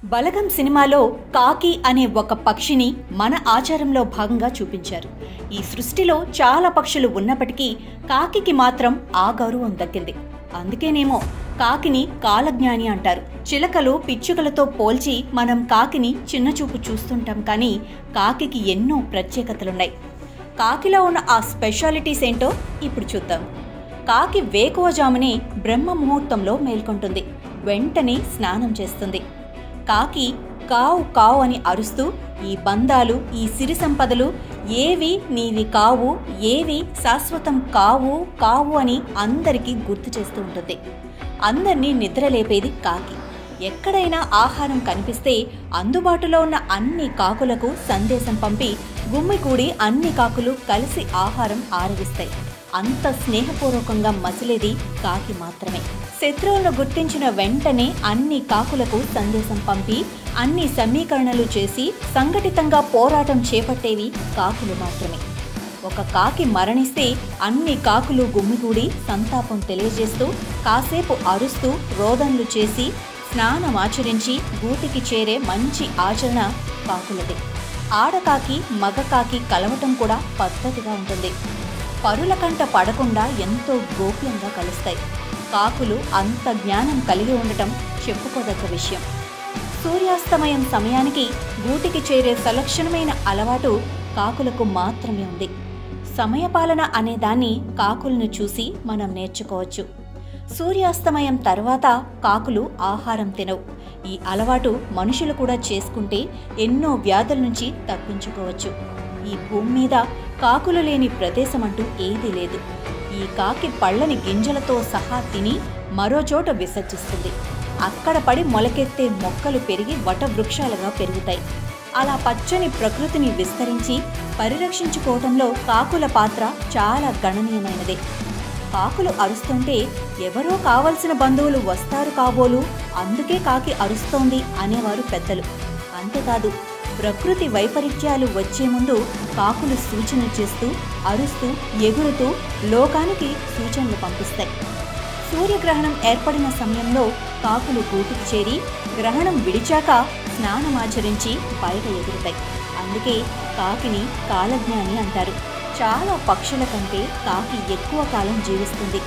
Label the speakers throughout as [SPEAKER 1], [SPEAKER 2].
[SPEAKER 1] బలగం సినిమాలో కాకి అనే ఒక పక్షిని మన ఆచారంలో భాగంగా చూపించారు. ఈ సృష్టిలో చాలా పక్షులు ఉన్నప్పటికీ కాకికి మాత్రం ఆ గౌరవం దక్కింది. అందుకేనేమో కాకిని కాలజ్ఞాని అంటారు. చిలకలు పిచ్చుకలతో పోల్చి మనం కాకిని చిన్నచూపు చూస్తుంటాం, కానీ కాకికి ఎన్నో ప్రత్యేకతలున్నాయి. కాకిలో ఉన్న ఆ స్పెషాలిటీస్ ఏంటో ఇప్పుడు చూద్దాం. కాకి వేకువజామునే బ్రహ్మ ముహూర్తంలో మేల్కొంటుంది. వెంటనే స్నానం చేస్తుంది. కాకి కావు కావు అని అరుస్తూ ఈ బంధాలు, ఈ సిరి సంపదలు ఏవి నీవి కావు, ఏవి శాశ్వతం కావు కావు అని అందరికీ గుర్తు చేస్తూ ఉంటుంది. అందరినీ నిద్రలేపేది కాకి. ఎక్కడైనా ఆహారం కనిపిస్తే అందుబాటులో ఉన్న అన్ని కాకులకు సందేశం పంపి గుమ్మికూడి అన్ని కాకులు కలిసి ఆహారం ఆరగిస్తాయి. అంత స్నేహపూర్వకంగా మసిలేది కాకి మాత్రమే. శత్రువులను గుర్తించిన వెంటనే అన్ని కాకులకు సందేశం పంపి అన్ని సమీకరణలు చేసి సంఘటితంగా పోరాటం చేపట్టేవి కాకులు మాత్రమే. ఒక కాకి మరణిస్తే అన్ని కాకులు గుమ్మిగూడి సంతాపం తెలియజేస్తూ కాసేపు అరుస్తూ రోదనలు చేసి స్నానమాచరించి గూటికి చేరే మంచి ఆచరణ కాకులదే. ఆడకాకి మగకాకి కలవటం కూడా పద్ధతిగా ఉంటుంది. పరుల కంట పడకుండా ఎంతో గోప్యంగా కలుస్తాయి. కాకులు అంత జ్ఞానం కలిగి ఉండటం చెప్పుకోదగ్గ విషయం. సూర్యాస్తమయం సమయానికి గూటికి చేరే సలక్షణమైన అలవాటు కాకులకు మాత్రమే ఉంది. సమయపాలన అనే దాన్ని కాకులను చూసి మనం నేర్చుకోవచ్చు. సూర్యాస్తమయం తర్వాత కాకులు ఆహారం తినవు. ఈ అలవాటు మనుషులు కూడా చేసుకుంటే ఎన్నో వ్యాధుల నుంచి తప్పించుకోవచ్చు. ఈ భూమి మీద కాకులు లేని ప్రదేశం అంటూ ఏదీ లేదు. ఈ కాకి పళ్ళని గింజలతో సహా తిని మరో చోట విసర్జిస్తుంది. అక్కడ పడి మొలకెత్తే మొక్కలు పెరిగి వటవృక్షాలుగా పెరుగుతాయి. అలా పచ్చని ప్రకృతిని విస్తరించి పరిరక్షించుకోవటంలో కాకుల పాత్ర చాలా గణనీయమైనదే. కాకులు అరుస్తుంటే ఎవరో కావలసిన బంధువులు వస్తారు కాబోలు, అందుకే కాకి అరుస్తోంది అనేవారు పెద్దలు. అంతేకాదు, ప్రకృతి వైపరీత్యాలు వచ్చే ముందు కాకులు సూచన చేస్తూ అరుస్తూ ఎగురుతూ లోకానికి సూచనలు పంపిస్తాయి. సూర్యగ్రహణం ఏర్పడిన సమయంలో కాకులు గూటికి చేరి గ్రహణం విడిచాక స్నానమాచరించి బయట ఎగురుతాయి. అందుకే కాకిని కాలజ్ఞాని అంటారు. చాలా పక్షుల కంటే కాకి ఎక్కువ కాలం జీవిస్తుంది.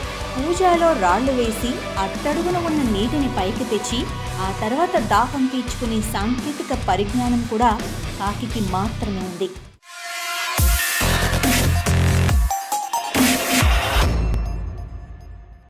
[SPEAKER 1] పూజలో రాళ్లు వేసి అట్టడుగున ఉన్న నీటిని పైకి తెచ్చి ఆ తర్వాత దాహం తీర్చుకునే సాంకేతిక పరిజ్ఞానం కూడా కాకికి మాత్రమే ఉంది.